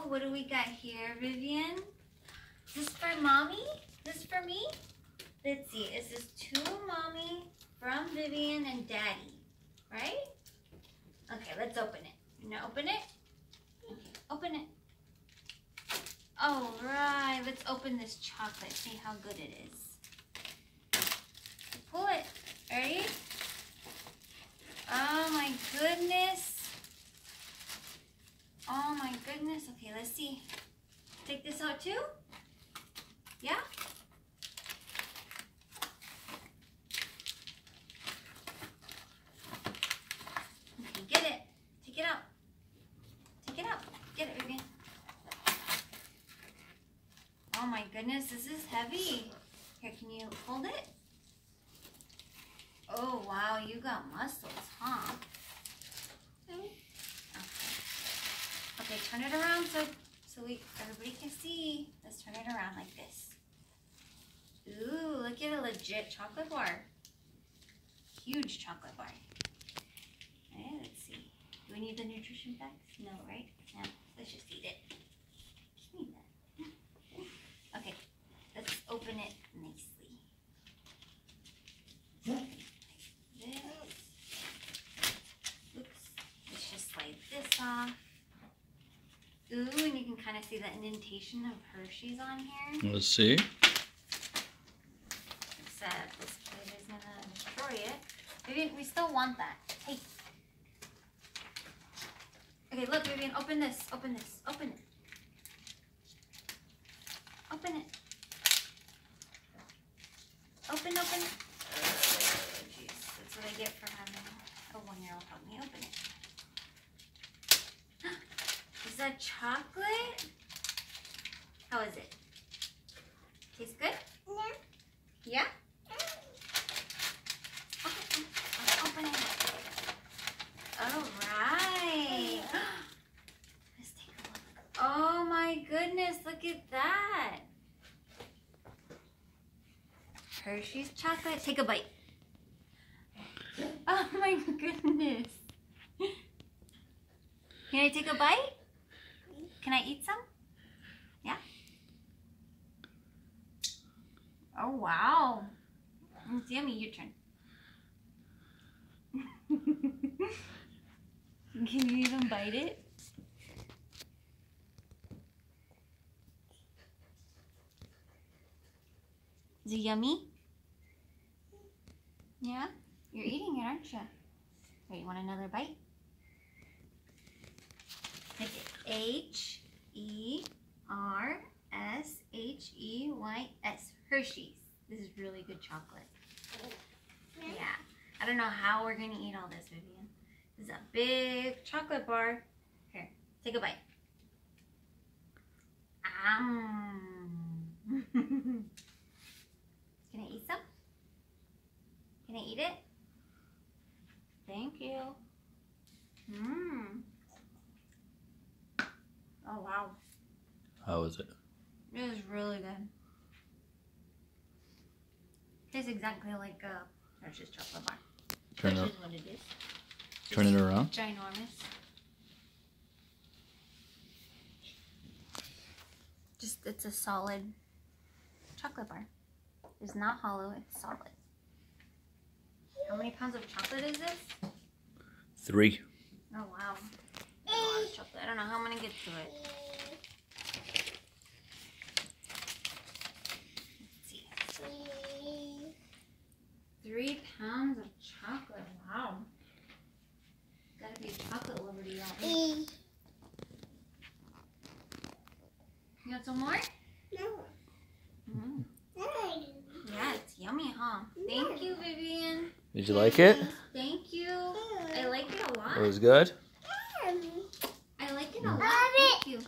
What do we got here, Vivian? Is this for mommy? Is this for me? Let's see. Is this to mommy from Vivian and daddy? Right? Okay, let's open it. You gonna open it? Okay, open it. All right, let's open this chocolate. See how good it is. Pull it. Ready? Oh my goodness. Oh my goodness. Okay, let's see. Take this out too? Yeah? Okay, get it. Take it out. Take it out. Get it, Vivian. Oh my goodness, this is heavy. Here, can you hold it? Oh wow, you got muscles, huh? Okay, turn it around so everybody can see. Let's turn it around like this. Ooh, look at a legit chocolate bar. Huge chocolate bar. Okay, let's see. Do we need the nutrition facts? No, right? No, let's just eat it. Eat that. Okay, let's open it nicely. Like this. Oops. Let's just slide this off. Ooh, and you can kind of see the indentation of Hershey's on here. Let's see. Except this kid is gonna destroy it. Vivian, we still want that. Hey. Okay, look, Vivian, open this. Open this. Open it. Open it. Open. Oh, jeez. That's what I get for having a 1-year-old help me open it. Is that chocolate? How is it? Tastes good? Yeah. Yeah? Open it. All right. Let's take a look. Oh my goodness, look at that. Hershey's chocolate. Take a bite. Oh my goodness. Can I take a bite? Can I eat some? Yeah? Oh, wow. It's yummy. Your turn. Can you even bite it? Is it yummy? Yeah? You're eating it, aren't you? Wait, you want another bite? Like Hersheys. Hershey's. This is really good chocolate. Yeah. I don't know how we're going to eat all this, Vivian. This is a big chocolate bar. Here, take a bite. Can I eat some? Can I eat it? Thank you. Oh, wow. How is it? It is really good. Tastes exactly like a Hershey's chocolate bar. Turn Which it. is what it is. Turn it around. Ginormous. It's a solid chocolate bar. It's not hollow, it's solid. How many pounds of chocolate is this? 3. Oh wow. That's a lot of chocolate. I don't know how I'm gonna get to it. Let's see. 3 pounds of chocolate. Wow. Gotta be a chocolate lover to y'all. You want some more? No. Yeah, it's yummy, huh? Thank you, Vivian. Did you like it? Thank you. I like it a lot. It was good? I like it a lot. Thank you.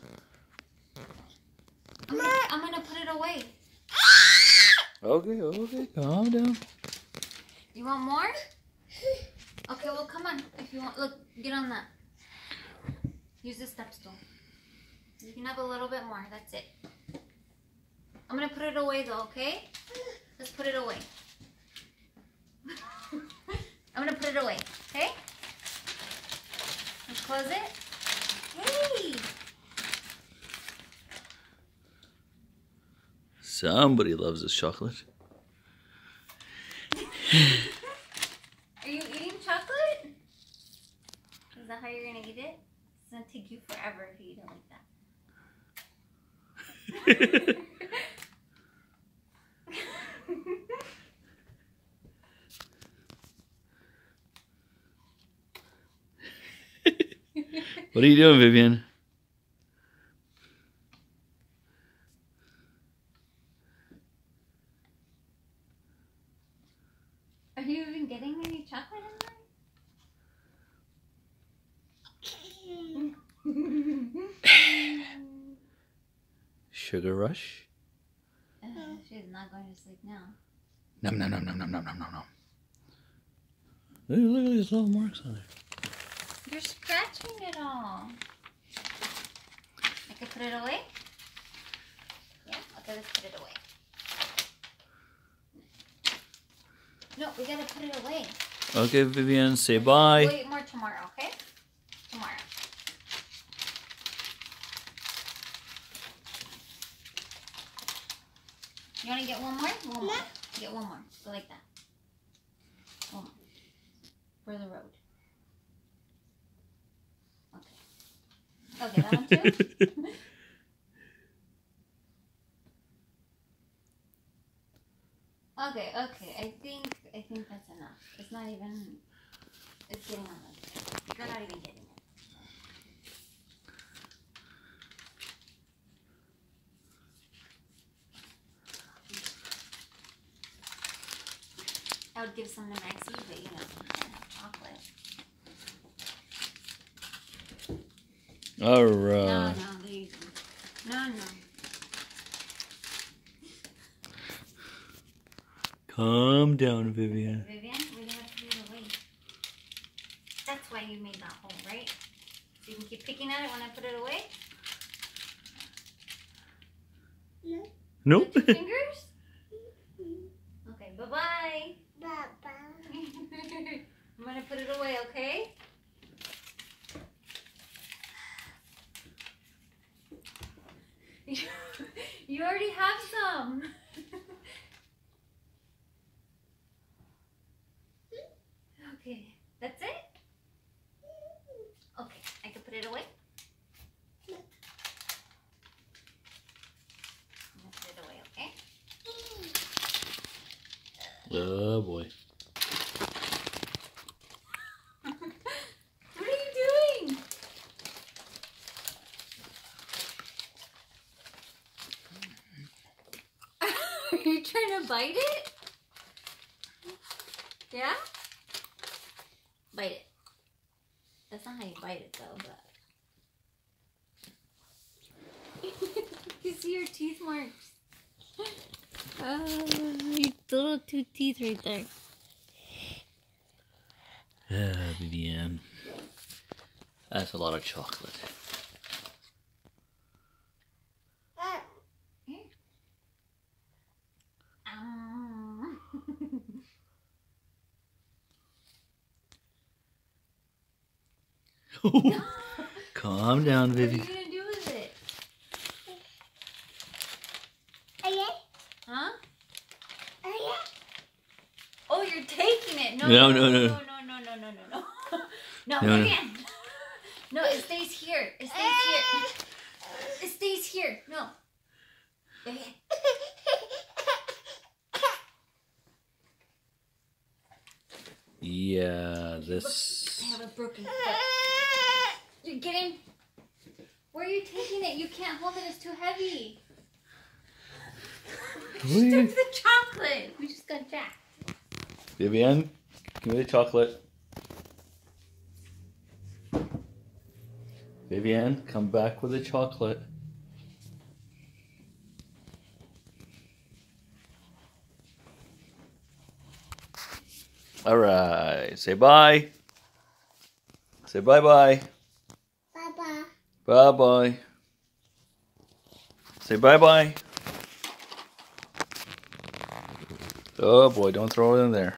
I'm gonna put it away. Okay, calm down. You want more? Okay, well, come on. If you want, look, get on that. Use the step stool. You can have a little bit more. That's it. I'm gonna put it away though, okay? Let's put it away. I'm gonna put it away, okay? Let's close it. Hey! Somebody loves this chocolate. Are you eating chocolate? Is that how you're gonna eat it? It's gonna take you forever if you eat it like that. What are you doing, Vivian? Are you even getting any chocolate in there? Sugar rush? She's not going to sleep now. Nom nom nom nom nom nom nom nom nom. Look at these little marks on there. You're scratching it all. I could put it away? Yeah? Okay, let's put it away. No, we gotta put it away. Okay, Vivian, say bye. Wait more tomorrow, okay? Tomorrow. You wanna get one more? One more. Get one more. Go like that. One more. For the road. Okay, that one too? Okay, I think that's enough. It's not even, it's getting on like that. You're not even getting it. I would give some to Maxie, but you know, you can't have chocolate. Alright. No, there you go. No. Calm down, Vivian. Vivian, we have to put it away. That's why you made that hole, right? So you can keep picking at it when I put it away? No. Nope. With your fingers? Okay, bye-bye. Bye-bye. I'm gonna put it away, okay? You already have some. Okay, that's it? Okay, I can put it away? I'm gonna put it away, okay? Oh boy. What are you doing? Are you trying to bite it? Yeah? Bite it. That's not how you bite it though, but you see your teeth marks. Your little two teeth right there. Vivian. That's a lot of chocolate. Here. Calm down, What are you Vivian. gonna do with it? Okay. Huh? Okay. Oh, you're taking it. No, No, no, no, no. no, no, no, no, no, no. No, No, no. Vivian. No, it stays here. It stays here. It stays here. No. Vivian. Yeah, I this. have a broken foot. You're getting. Where are you taking it? You can't hold it. It's too heavy. She took the chocolate. We just got jacked. Vivian, give me the chocolate. Vivian, come back with the chocolate. All right, say bye. Say bye-bye. Bye-bye. Bye-bye. Say bye-bye. Oh boy, don't throw it in there.